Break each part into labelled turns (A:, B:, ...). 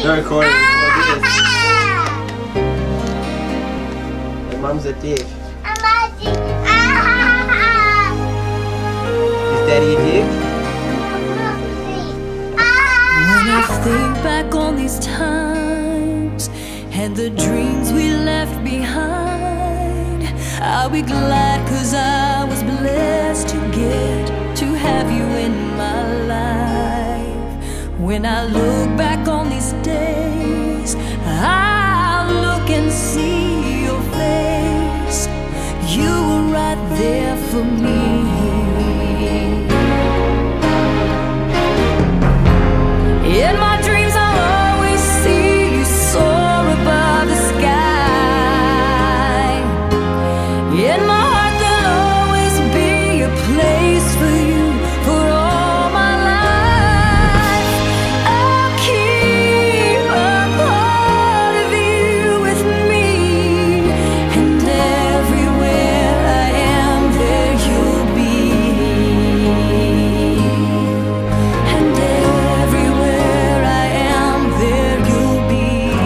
A: Don't record it, record this. The mum's a dick. Is daddy a dick?
B: When I think back on these times and the dreams we left behind, I'll be glad 'cause I was blessed to get to have you in my life. When I look back on these days, I'll look and see your face. You were right there for me. In my dreams I'll always see you soar above the sky. In my heart there'll always be a place for you for all my life. I'll keep a part of you with me, and everywhere I am there you'll be. And everywhere I am there you'll be.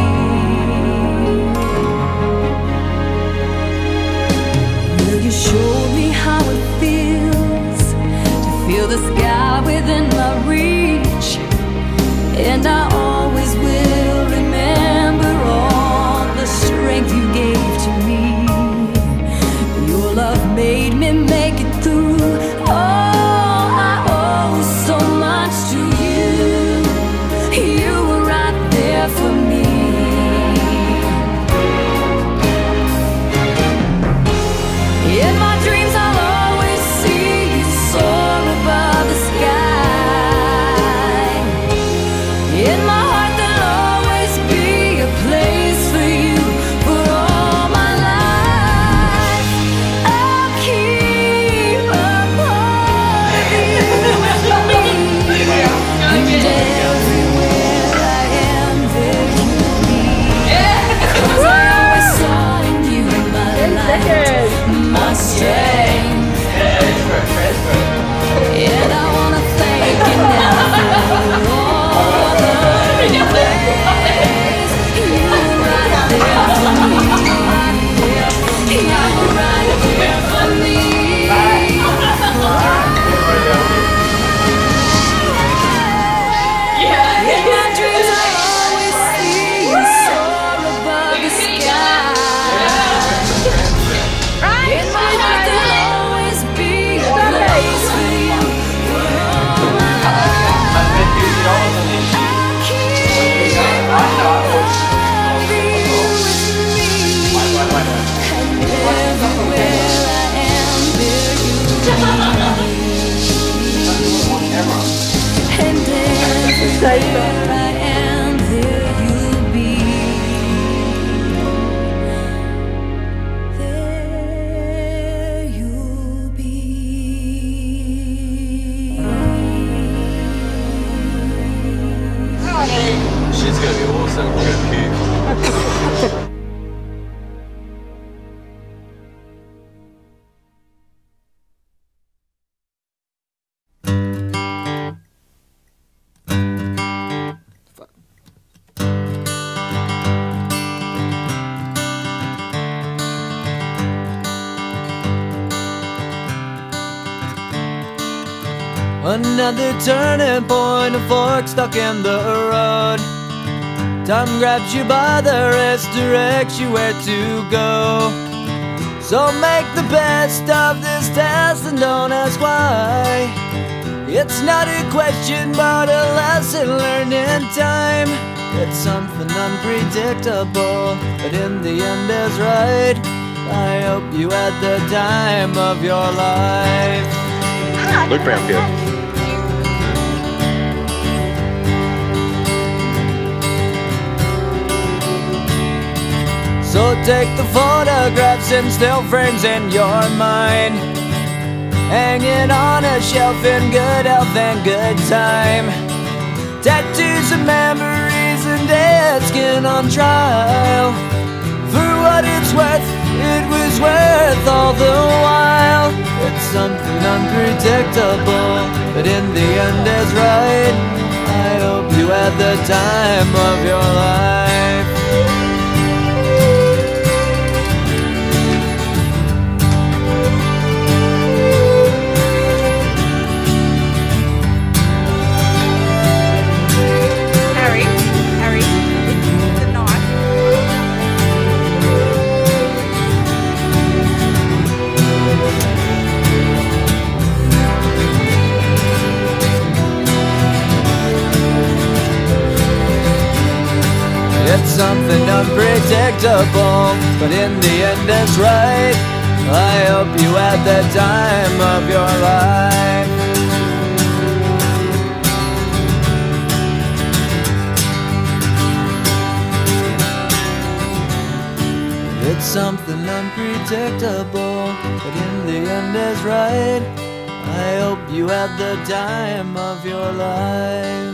B: Will you show me how it feels to feel the sky within my reach? And I always will remember all the strength you gave to me. Your love made me make it through. Oh, I owe so much to you. You were right there for me. In my dreams I'll always see you soar above the sky. In my heart there'll always be a place for you for all my life. I'll keep a part of you with me. And everywhere I am there you'll be. 'Cause I always saw in you my light, my strength. And I wanna thank you now for all the ways you were right there for me. You were right there for me. In my dreams I always see you soar above the sky. In my heart there'll always be a place for you for all my life. I'll keep you with me. And everywhere I am there you'll be. And everywhere I am there you'll be. There you'll be.
C: She's gonna be awesome. Good puke.
D: Another turning point, a fork stuck in the road. Time grabs you by the wrist, directs you where to go. So make the best of this test and don't ask why. It's not a question but a lesson learned in time. It's something unpredictable, but in the end is right. I hope you had the time of your life.
C: Luke Brownfield.
D: So take the photographs and still frames in your mind, hanging on a shelf in good health and good time. Tattoos and memories and dead skin on trial. For what it's worth, it was worth all the while. It's something unpredictable, but in the end is right. I hope you had the time of your life. unpredictable, but in the end it's right. I hope you had the time of your life. It's something unpredictable, but in the end is right. I hope you had the time of your life.